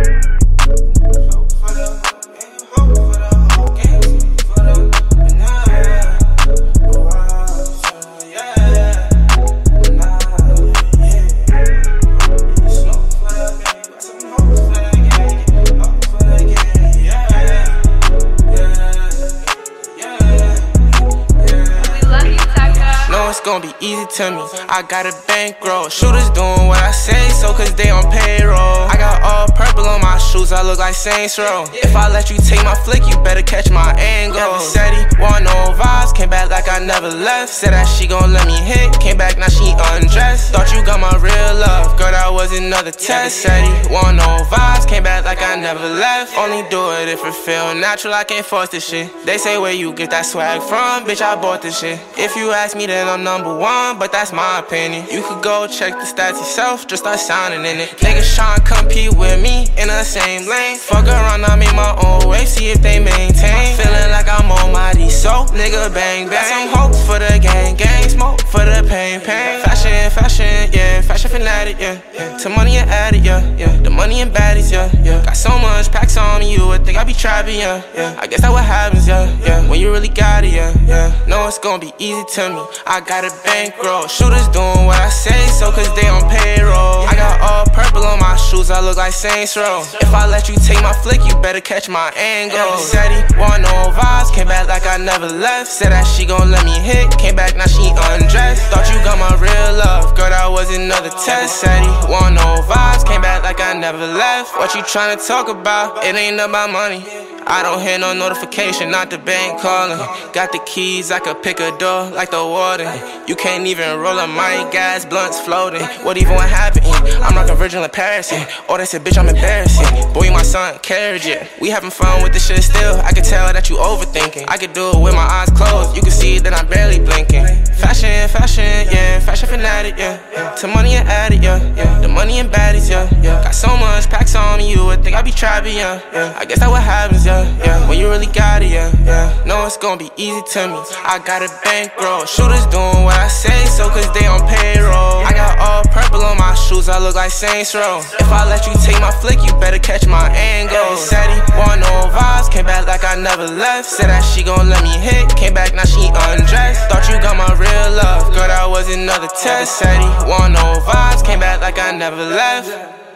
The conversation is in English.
Gonna be easy to me. I got a bankroll. Shooters doing what I say so, cause they on payroll. I got all purple on my shoes, I look like Saints Row. If I let you take my flick, you better catch my angle. Never said he want no vibes, came back like I never left. Said that she gon' let me hit, came back now she undressed. Thought you got my real love, girl, that was another test. Said he want no vibes, came back like I never left. Only do it if it feel natural, I can't force this shit. They say where you get that swag from, bitch, I bought this shit. If you ask me, then I'm #1, but that's my opinion. You could go check the stats yourself, just start sounding in it. Niggas tryna compete with me in the same lane. Fuck around, I make my own way, see if they maintain. Feeling like I'm on my D-so, nigga bang bang. Got some hope for the gang, smoke for the pain. Fashion, yeah, fashion fanatic, yeah. To money and addict, yeah. The money and baddies, yeah. Got so much packs on me, you would think I be trapping, yeah. I guess that's what happens, yeah. When you really got it, yeah. Know it's gonna be easy to me. I got a bankroll. Shooters doing what I say so, cause they on payroll. I got all purple on my shoes, I look like Saints Row. If I let you take my flick, you better catch my angle. Said he want no vibes, came back like I never left. Said that she gon' let me hit, came back now she undressed. Thought you got my real love, girl, that was another test. Said he want no vibes, came back like I never left. What you tryna talk about? It ain't about money. I don't hear no notification, not the bank calling. Got the keys, I could pick a door like the warden. You can't even roll up my gas, blunts floating. What even what happened? I'm like a virgin in Paris. Oh, they said, bitch, I'm embarrassing. Boy, you my son, carriage, yeah. We having fun with this shit still. I can tell that you overthinking. I could do it with my eyes closed. You can see that I'm barely blinking. Fashion, yeah. Fashion fanatic, yeah. To money and addict, yeah. The money and baddies, yeah. Got so much packs on me, you would think I be trapping, yeah. I guess that's what happens, yeah. When you really got it, yeah. Know it's gonna be easy to me. I got a bankroll. Shooters doing what I say so, cause they on payroll. I got all purple on my shoes, I look like Saints Row. If I let you take my flick, you better catch my angle. Said he want no vibes, came back like I never left. Said that she gon' let me hit, came back now she undressed. Thought you got my real love, girl, that was another test. Said he want no vibes, came back like I never left.